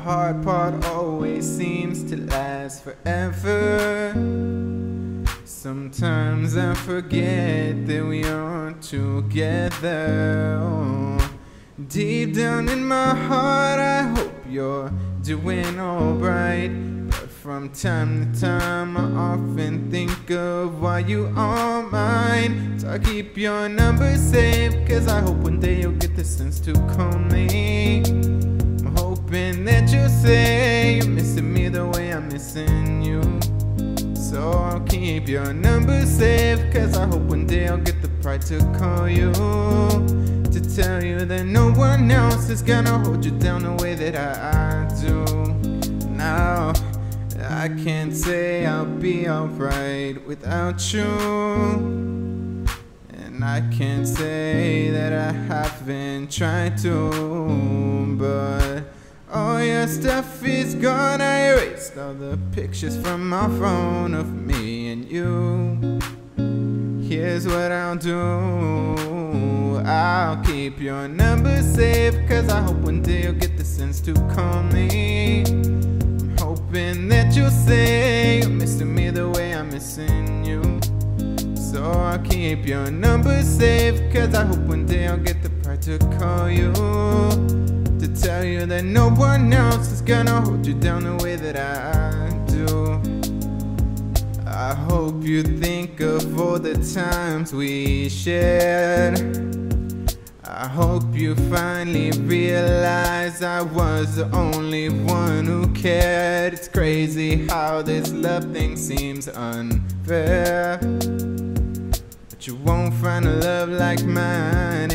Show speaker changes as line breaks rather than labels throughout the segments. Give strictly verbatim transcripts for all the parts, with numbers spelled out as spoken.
hard part always seems to last forever. Sometimes I forget that we are together. Oh, deep down in my heart I hope you're doing alright. But from time to time I often think of why you are mine. So I keep your number safe, cause I hope one day you'll get the sense to call me. I'm hoping that you'll say you're missing me the way I'm missing you. So I'll keep your number safe, cause I hope one day I'll get the pride to call you, to tell you that no one else is gonna hold you down the way that I, I do. Now I can't say I'll be alright without you, and I can't say that I haven't tried to, but all your stuff is gone. I erased all the pictures from my phone of me and you. Here's what I'll do, I'll keep your number safe, cause I hope one day you'll get the sense to call me. I'm hoping that you'll say you're missing me the way I'm missing you. So I'll keep your number safe, cause I hope one day I'll get the pride to call you, to tell you that no one else is gonna hold you down the way that I do. I hope you think of all the times we shared. I hope you finally realize I was the only one who cared. It's crazy how this love thing seems unfair, but you won't find a love like mine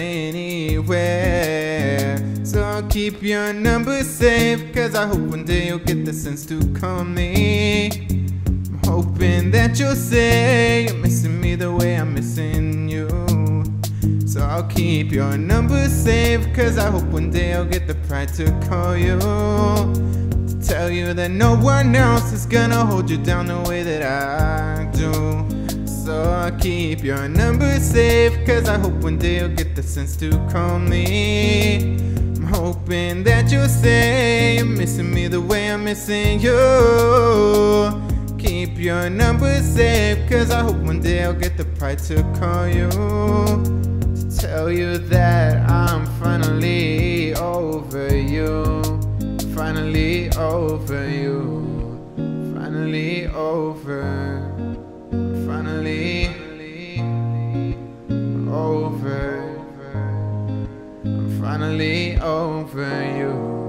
anywhere. So I'll keep your number safe, cause I hope one day you'll get the sense to call me. I'm hoping that you'll say you're missing me the way I'm missing you. So I'll keep your number safe, cause I hope one day I'll get the pride to call you, to tell you that no one else is gonna hold you down the way that I do. So I'll keep your number safe, cause I hope one day you'll get the sense to call me. I'm hoping that you'll say you're missing me the way I'm missing you. Keep your number safe, cause I hope one day I'll get the pride to call you, to tell you that I'm finally over you. Finally over you. Finally over. Finally over. I'm finally over you.